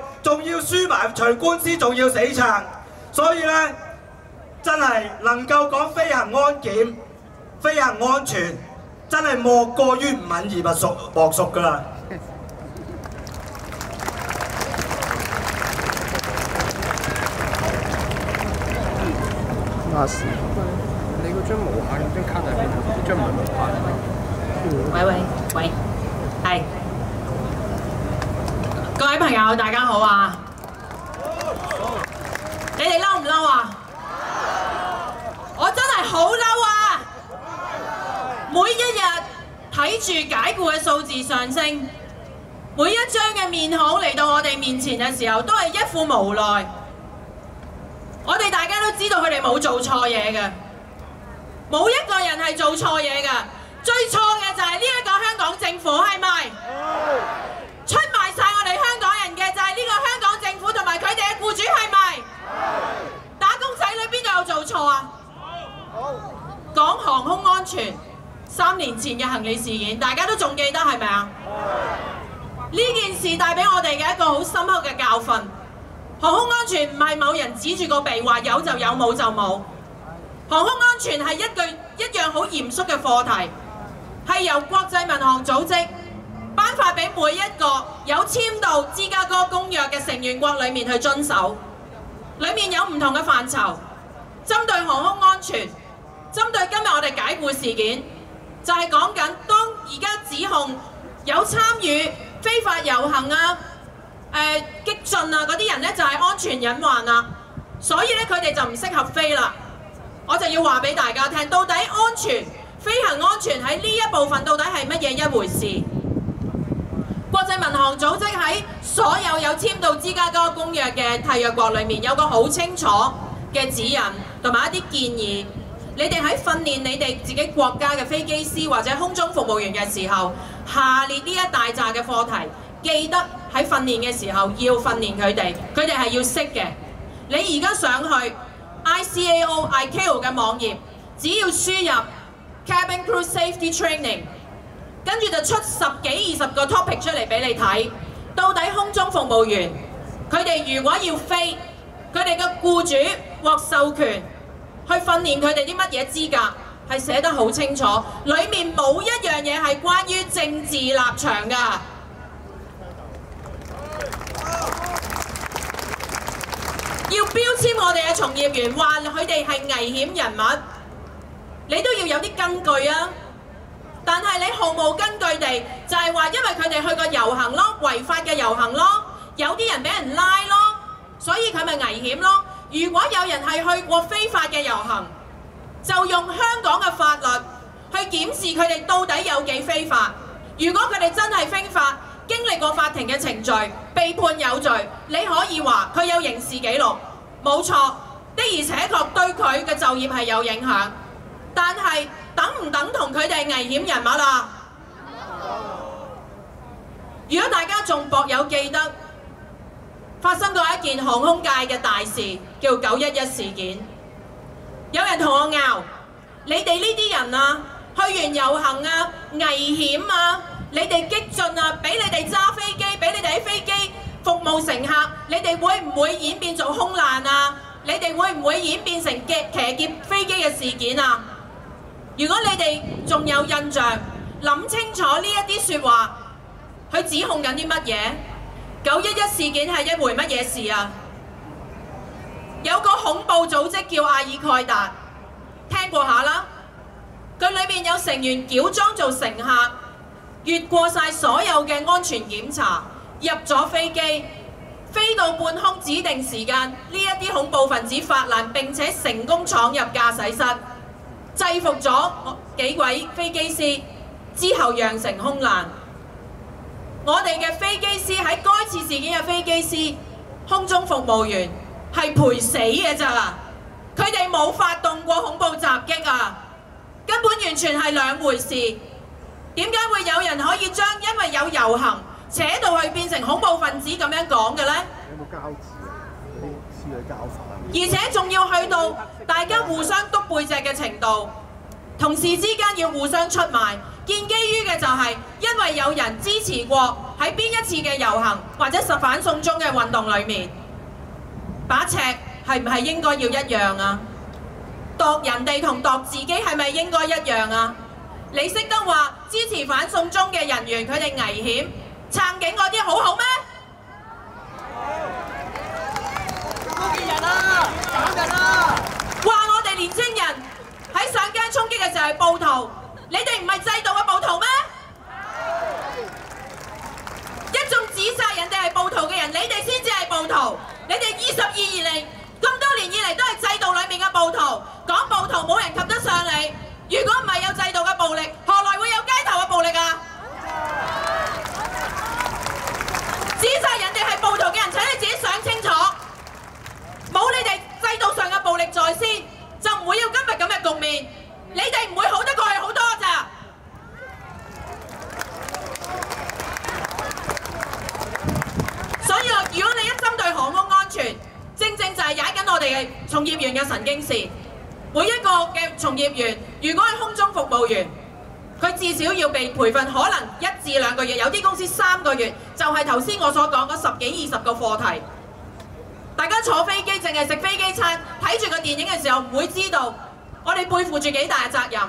仲要輸埋場官司，仲要死撐，所以咧真係能夠講飛行安檢、飛行安全，真係莫過於吳敏儀莫屬㗎啦。 你嗰張無限嗰張卡喺邊度？嗰張唔係無限。 喂，係各位朋友，大家好啊！你哋嬲唔嬲啊？我真係好嬲啊！每一日睇住解僱嘅數字上升，每一張嘅面孔嚟到我哋面前嘅時候，都係一副無奈。我哋大家都知道佢哋冇做錯嘢嘅，冇一個人係做錯嘢嘅。最錯嘅就係呢一個香港政府，係咪？出賣晒我哋香港人嘅就係呢個香港政府同埋佢哋嘅僱主，係咪？打工仔女邊度有做錯啊？講航空安全，3年前嘅行李事件，大家都仲記得係咪啊？呢件事帶俾我哋嘅一個好深刻嘅教訓。航空安全唔係某人指住個鼻話有就有，冇就冇。航空安全係一樣好嚴肅嘅課題，係由國際民航組織頒發俾每一個有簽到芝加哥公約嘅成員國裡面去遵守。裡面有唔同嘅範疇，針對航空安全，針對今日我哋解僱事件，就係講緊當而家指控有參與非法遊行啊、激進啊嗰啲人咧，就係安全隱患啦，所以咧佢哋就唔適合飛啦。我就要話俾大家聽，到底安全飛行安全喺呢一部分到底係乜嘢一回事？國際民航組織喺所有簽到芝加哥公約嘅締約國裏面有個好清楚嘅指引同埋一啲建議，你哋喺訓練你哋自己國家嘅飛機師或者空中服務員嘅時候，下列呢一大紮嘅課題，記得喺訓練嘅時候要訓練佢哋係要識嘅。你而家上去 ICAO 嘅網頁，只要輸入 Cabin Crew Safety Training， 跟住就出10幾20個 topic 出嚟俾你睇，到底空中服務員佢哋如果要飛，佢哋嘅僱主獲授權去訓練佢哋啲乜嘢資格，係寫得好清楚，裡面冇一樣嘢係關於政治立場㗎。要標籤我哋嘅從業員，話佢哋係危險人物，你都要有啲根據啊！但係你毫無根據地，就係話因為佢哋去過遊行咯，違法嘅遊行咯，有啲人俾人拉咯，所以佢咪危險咯。如果有人係去過非法嘅遊行，就用香港嘅法律去檢視佢哋到底有幾非法。如果佢哋真係非法，經歷過法庭嘅程序，被判有罪，你可以話佢有刑事記錄，冇錯，的而且確對佢嘅就業係有影響。但係等唔等同佢哋係危險人物啊？如果大家仲薄有記得，發生過一件航空界嘅大事，叫911事件。有人同我拗，你哋呢啲人啊，去完遊行啊，危險啊！你哋激進啊！俾你哋揸飛機，俾你哋喺飛機服務乘客，你哋會唔會演變做空難啊？你哋會唔會演變成騎劫飛機嘅事件啊？如果你哋仲有印象，諗清楚呢一啲説話，佢指控緊啲乜嘢？911事件係一回乜嘢事啊？有個恐怖組織叫阿爾蓋達，聽過下啦。佢裏面有成員喬裝做乘客，越過晒所有嘅安全檢查，入咗飛機，飛到半空指定時間，呢一啲恐怖分子發難並且成功闖入駕駛室，制服咗幾位飛機師，之後釀成空難。我哋嘅飛機師喺該次事件嘅飛機師、空中服務員係賠死嘅咋，佢哋冇發動過恐怖襲擊啊，根本完全係兩回事。點解會有人可以將因為有遊行扯到去變成恐怖分子咁樣講嘅呢？ 有冇膠紙啊？嗰啲黐嘅膠粉。 而且仲要去到大家互相篤背脊嘅程度，同事之間要互相出賣。 建基於嘅就係因為有人支持過喺邊一次嘅遊行或者反送中嘅運動裏面，把尺係唔係應該要一樣啊？度人哋同度自己係咪應該一樣啊？你識得話支持反送中嘅人員佢哋危險，撐警嗰啲好咩？ 嗰啲人啊，搞人啊！ 話我哋年青人喺上街衝擊嘅時候係暴徒，你哋唔係制度嘅暴徒咩？一眾指責人哋係暴徒嘅人，你哋先至係暴徒。你哋22年嚟咁多年以嚟都係制度裏面嘅暴徒，講暴徒冇人及得上你。如果唔係有制度嘅暴力，何來會有街頭嘅暴力啊？指責人哋係暴徒嘅人，請你自己想清楚，冇你哋制度上嘅暴力在先，就唔會有今日咁嘅局面。你哋唔會好得過去好多咋。所以如果你一針對航空安全，正正就係踩緊我哋嘅從業員嘅神經線。每一個嘅從業員，如果係空中服務員，佢至少要被培訓，可能1至2個月，有啲公司3個月，就係頭先我所講嗰10幾20個課題。大家坐飛機淨係食飛機餐，睇住個電影嘅時候，唔會知道我哋背負住幾大嘅責任。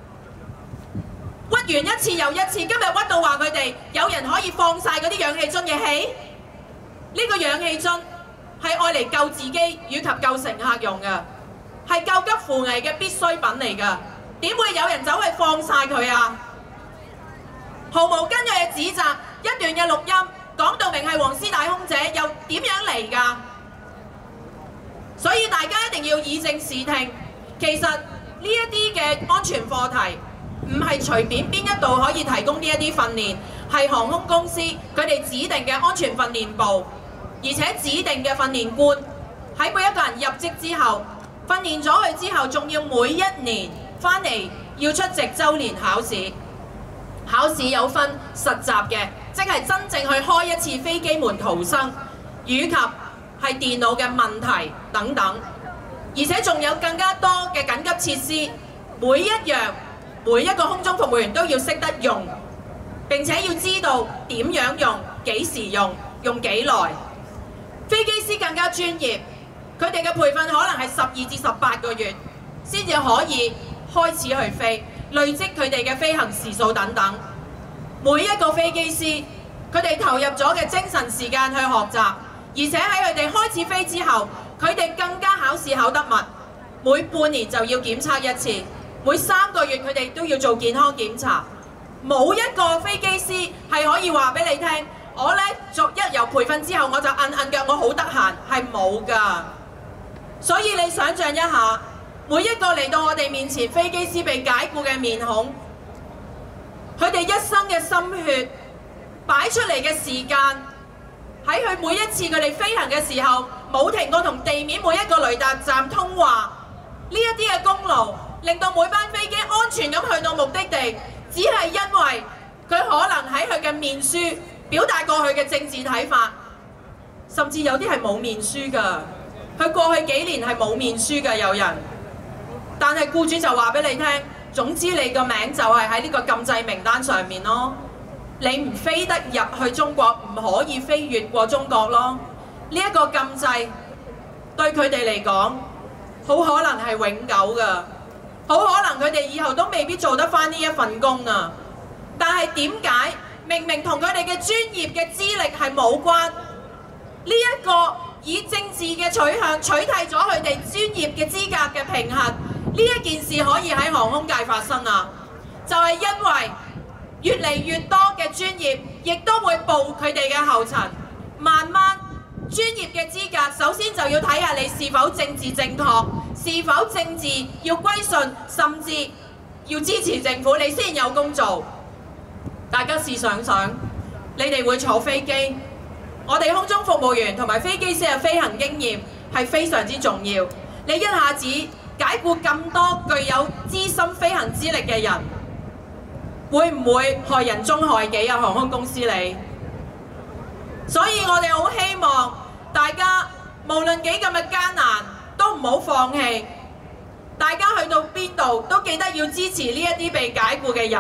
屈完一次又一次，今日屈到話佢哋有人可以放晒嗰啲氧氣樽嘅氣，呢個氧氣樽係愛嚟救自己以及救乘客用嘅。係救急扶危嘅必需品嚟㗎，點會有人走去放晒佢啊？毫無根據嘅指責，一段嘅錄音講到明係黃絲帶空姐，又點樣嚟㗎？所以大家一定要以正視聽。其實呢一啲嘅安全課題唔係隨便邊一度可以提供呢一啲訓練，係航空公司佢哋指定嘅安全訓練部，而且指定嘅訓練官喺每一個人入職之後。訓練咗佢之後，仲要每一年返嚟要出席週年考試。考試有分實習嘅，即係真正去開一次飛機門逃生，以及係電腦嘅問題等等。而且仲有更加多嘅緊急設施，每一個空中服務員都要識得用，並且要知道點樣用、幾時用、用幾耐。飛機師更加專業。佢哋嘅培訓可能係12至18個月先至可以開始去飛，累積佢哋嘅飛行時數等等。每一個飛機師，佢哋投入咗嘅精神時間去學習，而且喺佢哋開始飛之後，佢哋更加考試考得密，每半年就要檢測一次，每3個月佢哋都要做健康檢查。冇一個飛機師係可以話俾你聽，我呢一由培訓之後我就摁腳，我好得閒，係冇㗎。所以你想象一下，每一個嚟到我哋面前飛機師被解僱嘅面孔，佢哋一生嘅心血擺出嚟嘅時間，喺佢每一次佢哋飛行嘅時候，冇停過同地面每一個雷達站通話，呢一啲嘅功勞，令到每班飛機安全咁去到目的地，只係因為佢可能喺佢嘅面書表達過佢嘅政治睇法，甚至有啲係冇面書㗎。佢過去幾年係冇面書㗎，有人，但係僱主就話俾你聽，總之你個名就係喺呢個禁制名單上面咯，你唔飛得入去中國，唔可以飛越過中國咯。呢一個禁制對佢哋嚟講，好可能係永久㗎，好可能佢哋以後都未必做得返呢一份工啊。但係點解明明同佢哋嘅專業嘅資歷係冇關，呢一個以政治嘅取向取替咗佢哋專業嘅資格嘅平衡，呢一件事可以喺航空界發生啊！就係因為越嚟越多嘅專業，亦都會步佢哋嘅後塵，慢慢專業嘅資格首先就要睇下你是否政治正確，是否政治要歸順，甚至要支持政府，你先有工做。大家試想想，你哋會坐飛機。我哋空中服務員同埋飛機師嘅飛行經驗係非常之重要。你一下子解僱咁多具有資深飛行資歷嘅人，會唔會害人終害己啊？航空公司你，所以我哋好希望大家無論幾咁嘅艱難，都唔好放棄。大家去到邊度都記得要支持呢一啲被解僱嘅人，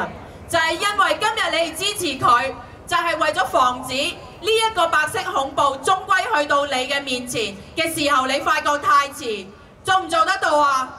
就係因為今日你哋支持佢，就係為咗防止呢一個白色恐怖終歸去到你嘅面前嘅時候，你發覺太遲，做唔做得到啊？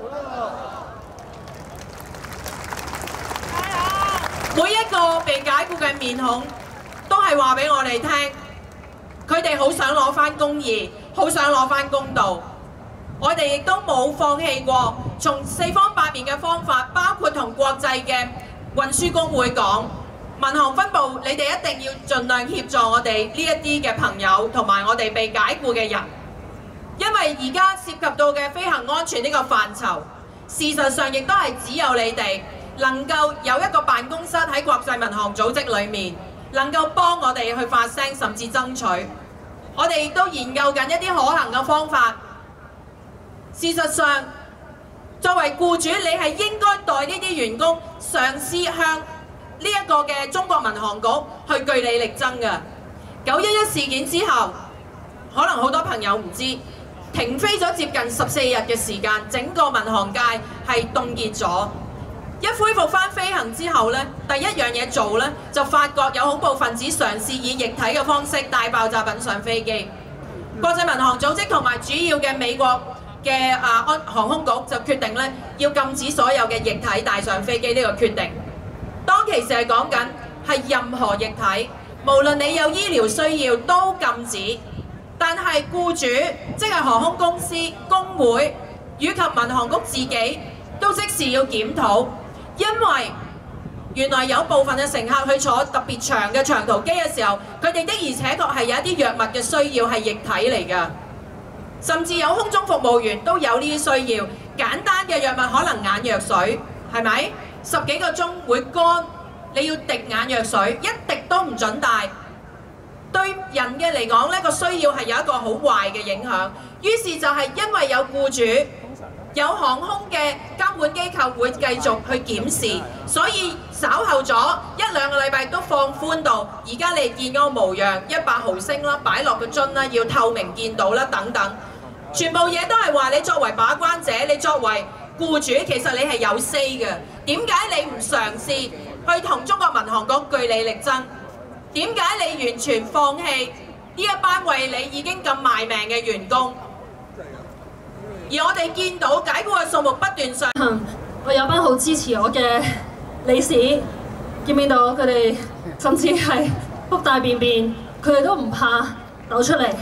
每一個被解僱嘅面孔都係話俾我哋聽，佢哋好想攞返公義，好想攞返公道。我哋亦都冇放棄過，從四方八面嘅方法，包括同國際嘅運輸工會講，民航分部你哋一定要盡量協助我哋呢一啲嘅朋友同埋我哋被解僱嘅人，因為而家涉及到嘅飛行安全呢個範疇，事實上亦都係只有你哋能夠有一個辦公室喺國際民航組織裏面，能夠幫我哋去發聲，甚至爭取。我哋亦都研究緊一啲可行嘅方法。事實上，作為僱主，你係應該代呢啲員工嘗試向呢一個嘅中國民航局去據理力爭嘅。911事件之後，可能好多朋友唔知，停飛咗接近14日嘅時間，整個民航界係凍結咗。一恢復翻飛行之後呢，第一樣嘢做呢，就發覺有恐怖分子嘗試以液體嘅方式帶爆炸品上飛機。國際民航組織同埋主要嘅美國嘅航空局就決定咧，要禁止所有嘅液體帶上飛機呢個決定。當其時係講緊係任何液體，無論你有醫療需要都禁止。但係僱主即係航空公司、工會以及民航局自己都即時要檢討，因為原來有部分嘅乘客去坐特別長嘅長途機嘅時候，佢哋的而且確係有一啲藥物嘅需要係液體嚟㗎。甚至有空中服務員都有呢啲需要，簡單嘅藥物可能眼藥水，係咪？10幾個鐘會乾，你要滴眼藥水，一滴都唔準帶。對人嘅嚟講呢個需要係有一個好壞嘅影響。於是就係因為有僱主、有航空嘅監管機構會繼續去檢視，所以稍後咗1、2個禮拜都放寬到而家你見嗰個模樣100毫升啦，擺落個樽啦，要透明見到啦等等，全部嘢都係話你作為把關者，你作為僱主，其實你係有 say 嘅。點解你唔嘗試去同中國民航局據理力爭？點解你完全放棄呢一班為你已經咁賣命嘅員工？而我哋見到解僱嘅數目不斷上行， 我有班好支持我嘅理事，見唔見到佢哋甚至係卜大便便，佢哋都唔怕抖出嚟。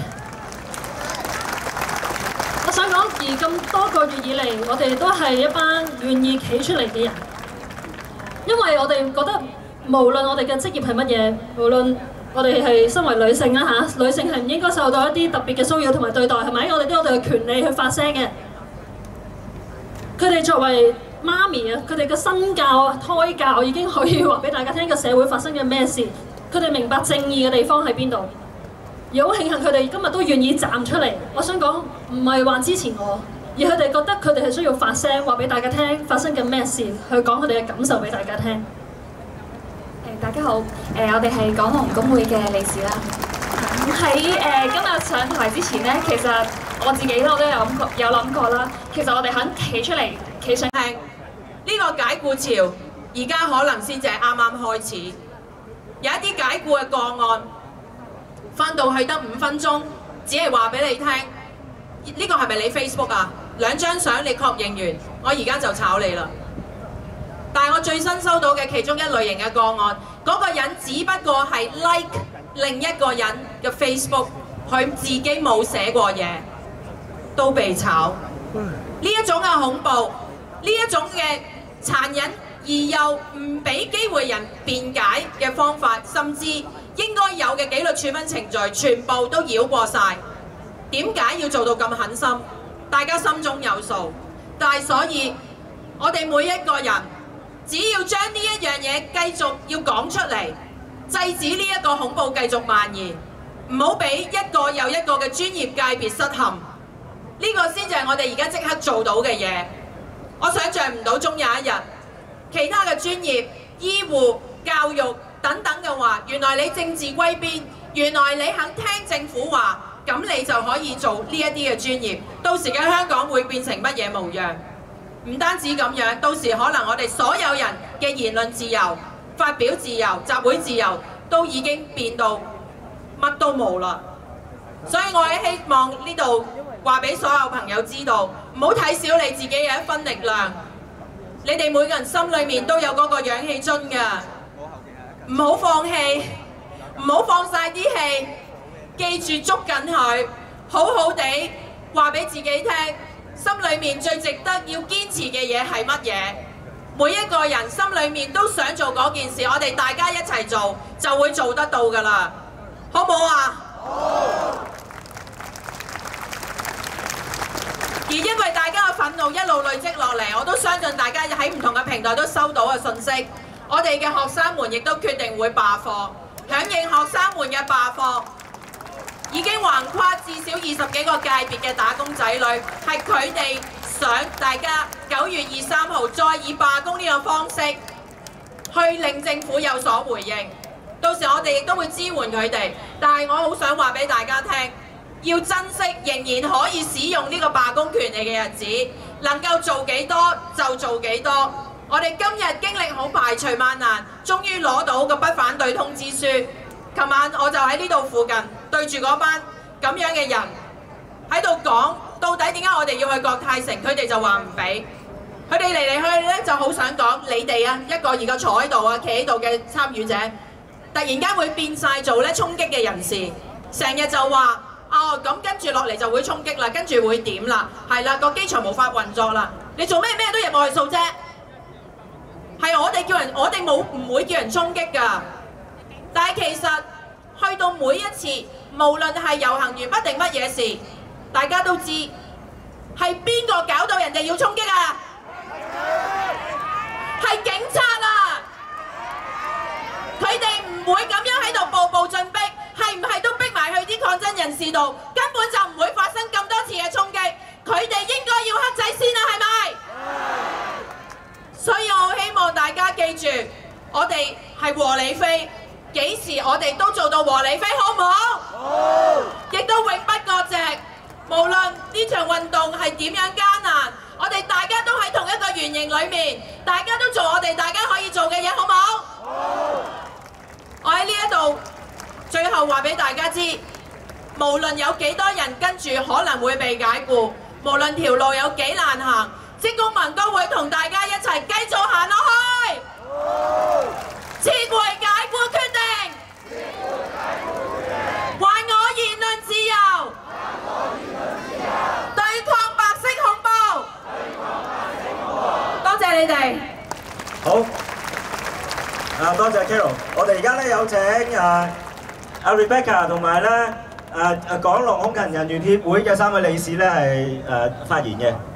我想講，而咁多個月以嚟，我哋都係一班願意企出嚟嘅人，因為我哋覺得無論我哋嘅職業係乜嘢，無論我哋係身為女性啦嚇，女性係唔應該受到一啲特別嘅騷擾同埋對待，係咪？我哋都有我哋嘅權利去發聲嘅。佢哋作為媽咪啊，佢哋嘅身教、胎教已經可以話俾大家聽個社會發生嘅咩事。佢哋明白正義嘅地方喺邊度，而好慶幸佢哋今日都願意站出嚟。我想講唔係話支持我，而佢哋覺得佢哋係需要發聲，話俾大家聽發生緊咩事，去講佢哋嘅感受俾大家聽。 大家好，我哋係港航工會嘅理事啦。喺今日上台之前咧，其實我自己我都有諗過啦。其實我哋肯企出嚟，企上聽呢個解僱潮，而家可能先至係啱啱開始。有一啲解僱嘅個案，翻到去得5分鐘，只係話俾你聽，呢個係咪你 Facebook 啊？2張相你確認完，我而家就炒你啦。但係我最新收到嘅其中一類型嘅個案，嗰個人只不過係 like 另一個人嘅 Facebook， 佢自己冇寫過嘢，都被炒。呢一種嘅恐怖，呢一種嘅殘忍而又唔俾機會人辯解嘅方法，甚至應該有嘅紀律處分程序，全部都繞過晒。點解要做到咁狠心？大家心中有數。但係所以，我哋每一個人，只要將呢一樣嘢繼續要講出嚟，制止呢一個恐怖繼續蔓延，唔好俾一個又一個嘅專業界別失陷，呢個先至係我哋而家即刻做到嘅嘢。我想像唔到終有一日，其他嘅專業、醫護、教育等等嘅話，原來你政治歸邊，原來你肯聽政府話，咁你就可以做呢一啲嘅專業。到時嘅香港會變成乜嘢模樣？唔單止咁樣，到時可能我哋所有人嘅言論自由發表自由、集會自由都已經變到乜都冇啦。所以我係希望呢度話俾所有朋友知道，唔好睇小你自己嘅一分力量。你哋每個人心裏面都有嗰個氧氣樽㗎，唔好放棄，唔好放晒啲氣，記住捉緊佢，好好地話俾自己聽，心裏面最值得要堅持嘅嘢係乜嘢？每一個人心裏面都想做嗰件事，我哋大家一齊做就會做得到㗎啦，好唔好啊？好。而因為大家嘅憤怒一路累積落嚟，我都相信大家喺唔同嘅平台都收到嘅信息，我哋嘅學生們亦都決定會罷課，響應學生們嘅罷課，已經橫跨至少20幾個界別嘅打工仔女，係佢哋想大家9月23號再以罷工呢個方式去令政府有所回應。到時我哋亦都會支援佢哋，但係我好想話俾大家聽，要珍惜仍然可以使用呢個罷工權利嘅日子，能夠做幾多就做幾多。我哋今日經歷好排除萬難，終於攞到個不反對通知書。琴晚我就喺呢度附近對住嗰班咁樣嘅人喺度講，到底點解我哋要去國泰城？佢哋就話唔俾。佢哋嚟嚟去去咧就好想講你哋啊，一個二個坐喺度啊、企喺度嘅參與者，突然間會變晒做咧衝擊嘅人士，成日就話。哦，咁跟住落嚟就會衝擊啦，跟住會點啦？係啦，個機場無法運作啦。你做咩都入外數啫？係我哋叫人，我哋唔會叫人衝擊㗎。但係其實去到每一次，無論係遊行完畢定乜嘢事，大家都知係邊個搞到人哋要衝擊啊？係警察啊！佢哋唔會咁樣喺度步步進逼。係唔係都逼埋去啲抗爭人士度，根本就唔會發生咁多次嘅衝擊。佢哋應該要黑仔先啦，係咪？所以我希望大家記住，我哋係和理非，幾時我哋都做到和理非，好唔好？好。亦都永不割席。無論呢場運動係點樣艱難，我哋大家都喺同一個圓形裏面，大家都做我哋大家可以做嘅嘢，好唔好？好。我喺呢一度。最後話俾大家知，無論有幾多人跟住可能會被解僱，無論條路有幾難行，職工盟都會同大家一齊繼續行落去。撤回解僱決定，還我言論自由，對抗白色恐怖。多謝你哋。 好，多謝 Carol。我哋而家咧有請阿 Rebecca 同埋咧港龍空勤人員協會嘅3位理事咧係發言嘅。